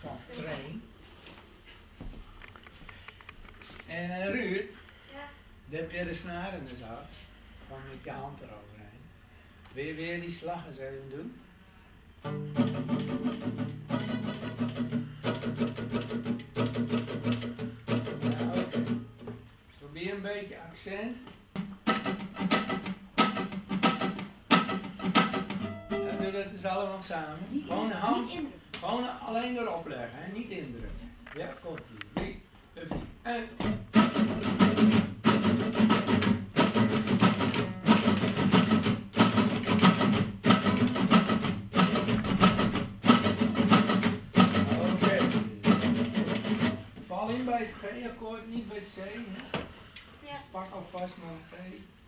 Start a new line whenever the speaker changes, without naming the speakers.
van train. En Ruud, daar heb je de snaar in de zak. Gewoon met je hand eroverheen. Wil je weer die slag eens even doen? Ja, oké. Probeer een beetje accent. Ja, doe dat dus allemaal samen. Gewoon de hand, gewoon alleen erop leggen, hè? Niet indrukken. Ja, komt ie. 3, 4, 1. Val in bij het G-akkoord, niet bij C. Hè? Ja. Pak alvast maar een G.